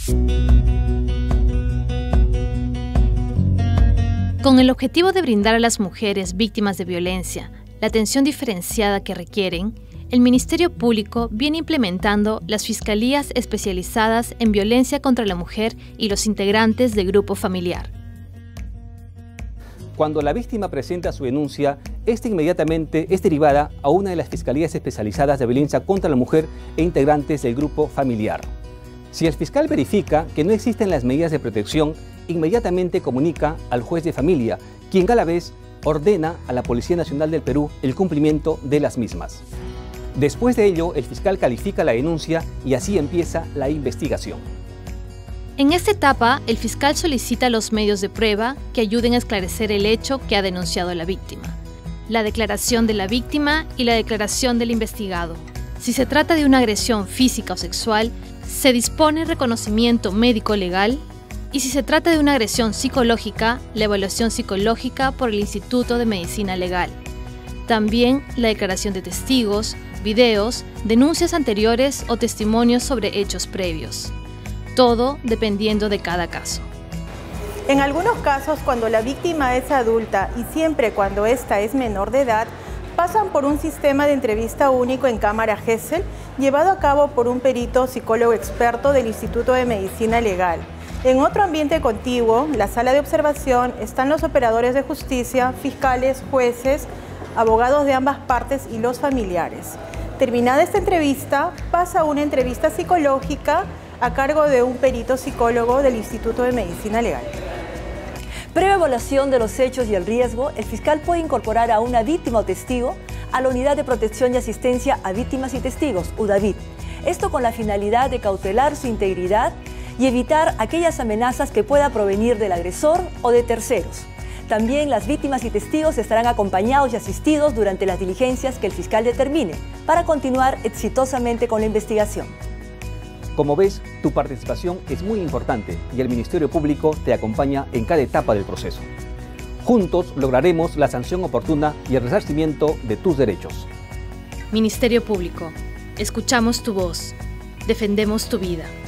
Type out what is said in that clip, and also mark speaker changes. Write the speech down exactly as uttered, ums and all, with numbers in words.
Speaker 1: Con el objetivo de brindar a las mujeres víctimas de violencia la atención diferenciada que requieren, el Ministerio Público viene implementando las Fiscalías Especializadas en Violencia contra la Mujer y los integrantes del grupo familiar.
Speaker 2: Cuando la víctima presenta su denuncia, esta inmediatamente es derivada a una de las Fiscalías Especializadas de Violencia contra la Mujer e integrantes del grupo familiar. Si el fiscal verifica que no existen las medidas de protección, inmediatamente comunica al juez de familia, quien a la vez ordena a la Policía Nacional del Perú el cumplimiento de las mismas. Después de ello, el fiscal califica la denuncia y así empieza la investigación.
Speaker 1: En esta etapa, el fiscal solicita los medios de prueba que ayuden a esclarecer el hecho que ha denunciado la víctima, la declaración de la víctima y la declaración del investigado. Si se trata de una agresión física o sexual, se dispone reconocimiento médico legal, y si se trata de una agresión psicológica, la evaluación psicológica por el Instituto de Medicina Legal. También la declaración de testigos, videos, denuncias anteriores o testimonios sobre hechos previos. Todo dependiendo de cada caso.
Speaker 3: En algunos casos, cuando la víctima es adulta y siempre cuando ésta es menor de edad, pasan por un sistema de entrevista único en cámara Gesell, llevado a cabo por un perito psicólogo experto del Instituto de Medicina Legal. En otro ambiente contiguo, la sala de observación, están los operadores de justicia, fiscales, jueces, abogados de ambas partes y los familiares. Terminada esta entrevista, pasa una entrevista psicológica a cargo de un perito psicólogo del Instituto de Medicina Legal.
Speaker 4: Previa evaluación de los hechos y el riesgo, el fiscal puede incorporar a una víctima o testigo a la Unidad de Protección y Asistencia a Víctimas y Testigos, UDAVIT. Esto con la finalidad de cautelar su integridad y evitar aquellas amenazas que pueda provenir del agresor o de terceros. También las víctimas y testigos estarán acompañados y asistidos durante las diligencias que el fiscal determine para continuar exitosamente con la investigación.
Speaker 2: Como ves, tu participación es muy importante y el Ministerio Público te acompaña en cada etapa del proceso. Juntos lograremos la sanción oportuna y el resarcimiento de tus derechos.
Speaker 1: Ministerio Público, escuchamos tu voz, defendemos tu vida.